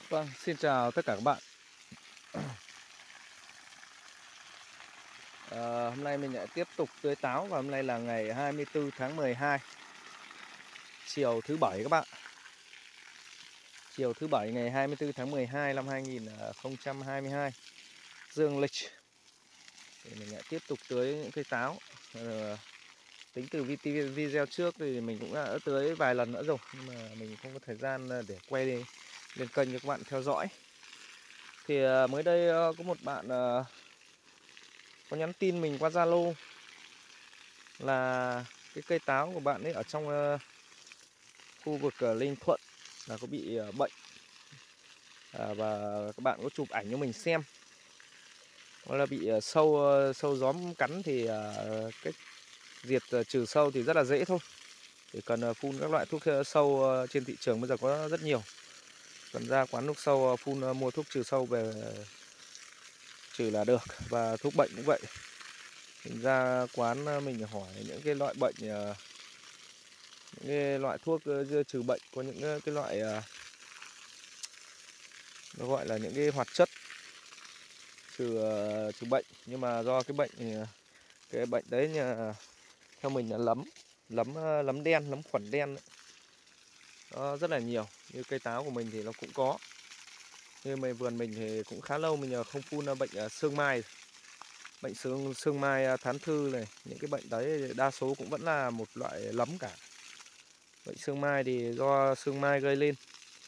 Vâng, xin chào tất cả các bạn. Hôm nay mình lại tiếp tục tưới táo và hôm nay là ngày 24 tháng 12, chiều thứ Bảy các bạn. Chiều thứ Bảy ngày 24 tháng 12 năm 2022 dương lịch. Thì mình lại tiếp tục tưới những cây táo. Tính từ video trước thì mình cũng đã tưới vài lần nữa rồi, nhưng mà mình không có thời gian để quay lên kênh cho các bạn theo dõi. Thì mới đây có một bạn có nhắn tin mình qua Zalo là cái cây táo của bạn ấy ở trong khu vực Ninh Thuận là có bị bệnh, và các bạn có chụp ảnh cho mình xem. Nó là bị sâu gióm cắn thì cách diệt trừ sâu thì rất là dễ thôi. Chỉ cần phun các loại thuốc sâu trên thị trường bây giờ có rất nhiều. Cần ra quán thuốc sâu phun mua thuốc trừ sâu về trừ là được, và thuốc bệnh cũng vậy. Mình ra quán mình hỏi những cái loại bệnh, những cái loại thuốc trừ bệnh, có những cái loại nó gọi là những cái hoạt chất trừ bệnh, nhưng mà do cái bệnh đấy theo mình là lấm đen, lấm khuẩn đen đấy. Nó rất là nhiều. Như cây táo của mình thì nó cũng có, như vườn mình thì cũng khá lâu mình không phun bệnh sương mai. Bệnh sương mai, thán thư này, những cái bệnh đấy đa số cũng vẫn là một loại lấm cả. Bệnh sương mai thì do sương mai gây lên.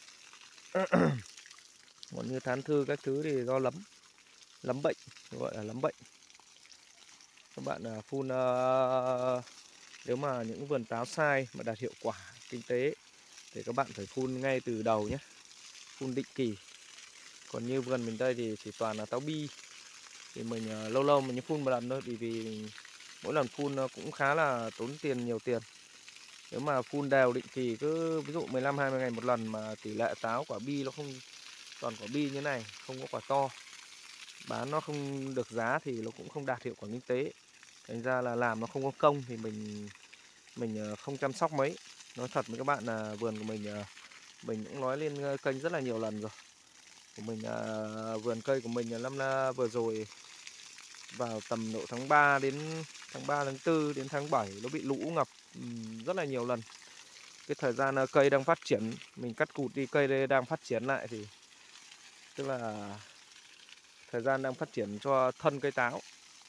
Còn như thán thư các thứ thì do lấm bệnh, gọi là lấm bệnh. Các bạn phun nếu mà những vườn táo sai mà đạt hiệu quả kinh tế thì các bạn phải phun ngay từ đầu nhé, phun định kỳ. Còn như vườn mình đây thì chỉ toàn là táo bi, thì mình lâu lâu mình phun một lần thôi, vì mỗi lần phun nó cũng khá là tốn tiền, nhiều tiền. Nếu mà phun đều định kỳ cứ ví dụ 15-20 ngày một lần mà tỷ lệ táo quả bi nó không, toàn quả bi như này, không có quả to, bán nó không được giá thì nó cũng không đạt hiệu quả kinh tế. Thành ra là làm nó không có công thì mình không chăm sóc mấy. Nói thật với các bạn là vườn của mình cũng nói lên kênh rất là nhiều lần rồi. Vườn cây của mình năm vừa rồi vào tầm độ tháng 3 đến tháng 4 đến tháng 7 nó bị lũ ngập rất là nhiều lần. Cái thời gian cây đang phát triển, mình cắt cụt đi, cây đây đang phát triển lại, thì tức là thời gian đang phát triển cho thân cây táo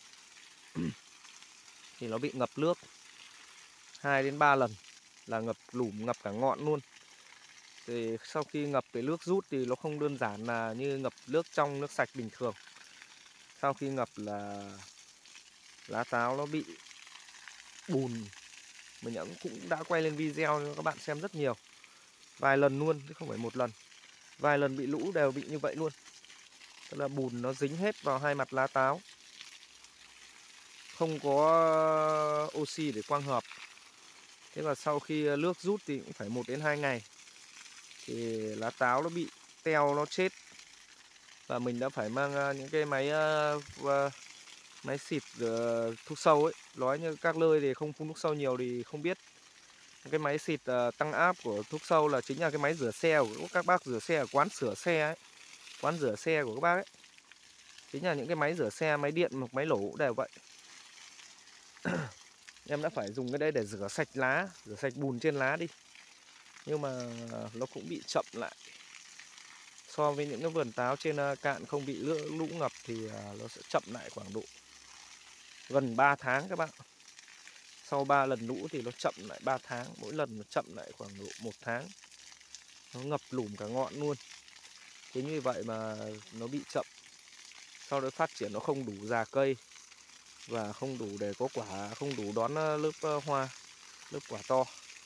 thì nó bị ngập nước 2 đến 3 lần, là ngập lụm, ngập cả ngọn luôn. Thì sau khi ngập cái nước rút thì nó không đơn giản là như ngập nước trong, nước sạch bình thường. Sau khi ngập là lá táo nó bị bùn. Mình cũng đã quay lên video cho các bạn xem rất nhiều, vài lần luôn chứ không phải một lần. Vài lần bị lũ đều bị như vậy luôn. Tức là bùn nó dính hết vào hai mặt lá táo, không có oxy để quang hợp. Thế và sau khi nước rút thì cũng phải 1 đến 2 ngày thì lá táo nó bị teo, nó chết. Và mình đã phải mang những cái máy xịt thuốc sâu ấy. Nói như các nơi thì không phun thuốc sâu nhiều thì không biết. Cái máy xịt tăng áp của thuốc sâu là chính là cái máy rửa xe của các bác rửa xe ở quán sửa xe ấy. Quán rửa xe của các bác ấy, chính là những cái máy rửa xe, máy điện hoặc máy lổ cũng đều vậy. Em đã phải dùng cái đấy để rửa sạch lá, rửa sạch bùn trên lá đi. Nhưng mà nó cũng bị chậm lại. So với những cái vườn táo trên cạn không bị lũ ngập thì nó sẽ chậm lại khoảng độ gần 3 tháng các bạn. Sau 3 lần lũ thì nó chậm lại 3 tháng, mỗi lần nó chậm lại khoảng độ 1 tháng. Nó ngập lụm cả ngọn luôn. Thế như vậy mà nó bị chậm. Sau đó phát triển nó không đủ già cây và không đủ để có quả, không đủ đón lớp hoa, lớp quả to.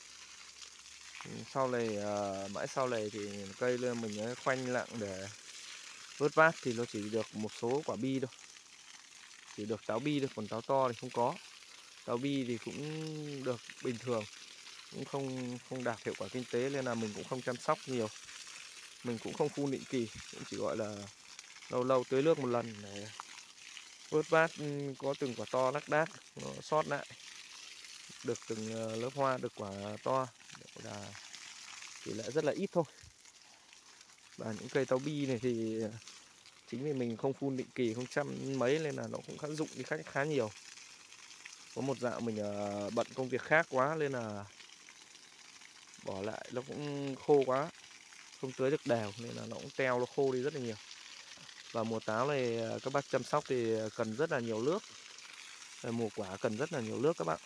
Sau này mãi sau này thì cây lên mình khoanh lặng để vớt vát thì nó chỉ được một số quả bi thôi, chỉ được táo bi thôi, còn táo to thì không có. Táo bi thì cũng được bình thường, cũng không đạt hiệu quả kinh tế nên là mình cũng không chăm sóc nhiều. Mình cũng không phun định kỳ, cũng chỉ gọi là lâu lâu tưới nước một lần để vớt vát có từng quả to lác đác nó sót lại, được từng lớp hoa, được quả to, là tỷ lệ rất là ít thôi. Và những cây táo bi này thì chính vì mình không phun định kỳ, không chăm mấy nên là nó cũng khá rụng đi khá nhiều. Có một dạo mình bận công việc khác quá nên là bỏ lại, nó cũng khô quá, không tưới được đều nên là nó cũng teo, nó khô đi rất là nhiều. Và mùa táo này các bác chăm sóc thì cần rất là nhiều nước. Mùa quả cần rất là nhiều nước các bạn.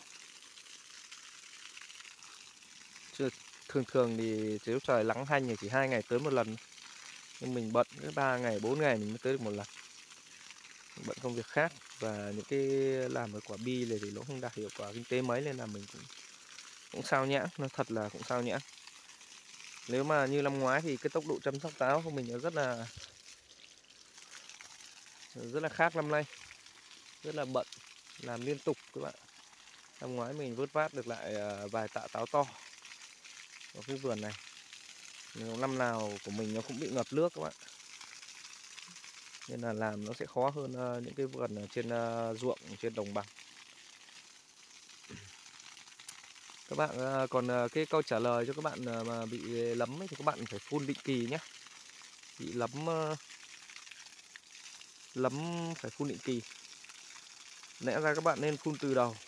Chứ thường thường thì nếu trời nắng hanh thì chỉ 2 ngày tưới một lần. Nhưng mình bận cái 3 ngày 4 ngày mình mới tưới được một lần. Mình bận công việc khác và những cái làm cái quả bi này thì nó không đạt hiệu quả kinh tế mấy nên là mình cũng sao nhãng, nó thật là cũng sao nhãng. Nếu mà như năm ngoái thì cái tốc độ chăm sóc táo của mình nó rất là khác năm nay, rất là bận, làm liên tục các bạn. Năm ngoái mình vớt vát được lại vài tạ táo to ở cái vườn này. Năm nào của mình nó cũng bị ngập nước các bạn, nên là làm nó sẽ khó hơn những cái vườn ở trên ruộng, trên đồng bằng. Các bạn còn cái câu trả lời cho các bạn mà bị lấm ấy, thì các bạn phải phun định kỳ nhé. Bị lấm phải phun định kỳ. Lẽ ra các bạn nên phun từ đầu.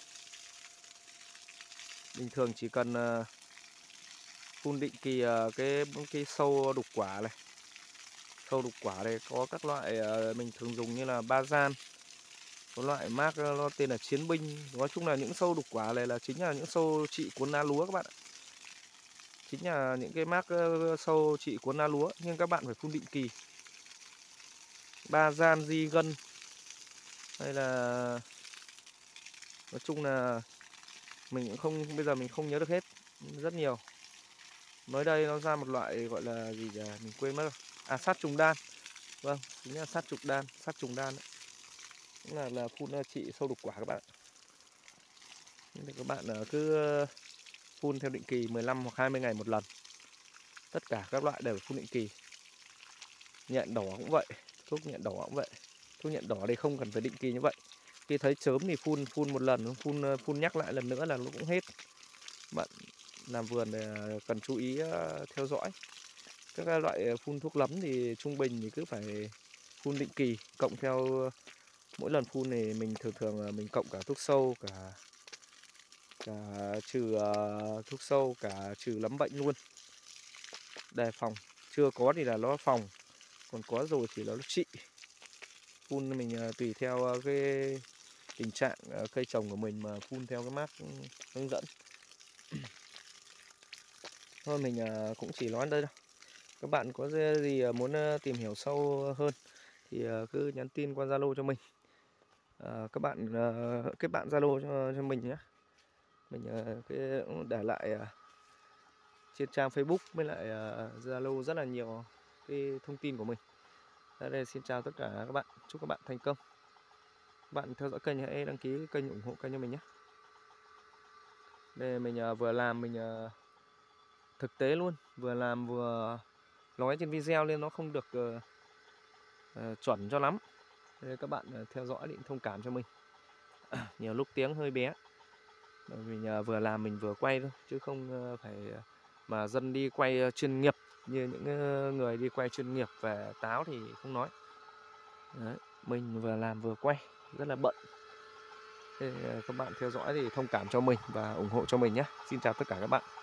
Bình thường chỉ cần phun định kỳ cái sâu đục quả này. Sâu đục quả này có các loại mình thường dùng như là Bazan, có loại mác nó tên là Chiến Binh. Nói chung là những sâu đục quả này là chính là những sâu trị cuốn lá lúa các bạn ạ. Chính là những cái mác sâu trị cuốn lá lúa, nhưng các bạn phải phun định kỳ. Bazan, Di Gân hay là nói chung là mình cũng không, bây giờ mình không nhớ được hết, rất nhiều. Mới đây nó ra một loại gọi là gì nhỉ? Mình quên mất rồi. À, sát trùng đan. Vâng, chính là sát trùng đan đấy. Cũng là phun trị sâu đục quả các bạn ạ. Nên thì các bạn cứ phun theo định kỳ 15 hoặc 20 ngày một lần. Tất cả các loại đều phun định kỳ. Nhện đỏ cũng vậy, thuốc nhện đỏ cũng vậy. Thuốc nhện đỏ thì không cần phải định kỳ như vậy. Khi thấy chớm thì phun một lần, phun nhắc lại lần nữa là nó cũng hết. Bạn làm vườn cần chú ý theo dõi. Các loại phun thuốc lấm thì trung bình thì cứ phải phun định kỳ, cộng theo mỗi lần phun thì mình thường mình cộng cả thuốc sâu, cả trừ thuốc sâu, cả trừ lấm bệnh luôn, đề phòng. Chưa có thì là nó phòng, còn có rồi thì nó trị. Phun mình tùy theo cái tình trạng cây trồng của mình mà phun theo cái mác hướng dẫn. Thôi mình cũng chỉ nói đây đâu. Các bạn có gì muốn tìm hiểu sâu hơn thì cứ nhắn tin qua Zalo cho mình. Các bạn kết bạn Zalo cho mình nhé. Mình để lại trên trang Facebook với lại Zalo rất là nhiều cái thông tin của mình. Đây, xin chào tất cả các bạn, chúc các bạn thành công. Các bạn theo dõi kênh hãy đăng ký kênh, ủng hộ kênh cho mình nhé. Đây mình vừa làm mình thực tế luôn, vừa làm vừa nói trên video nên nó không được chuẩn cho lắm. Nên các bạn theo dõi định thông cảm cho mình. Nhiều lúc tiếng hơi bé. Mình vừa làm mình vừa quay thôi, chứ không phải mà dân đi quay chuyên nghiệp như những người đi quay chuyên nghiệp về táo thì không nói. Đấy, mình vừa làm vừa quay, rất là bận. Thế các bạn theo dõi thì thông cảm cho mình và ủng hộ cho mình nhé. Xin chào tất cả các bạn.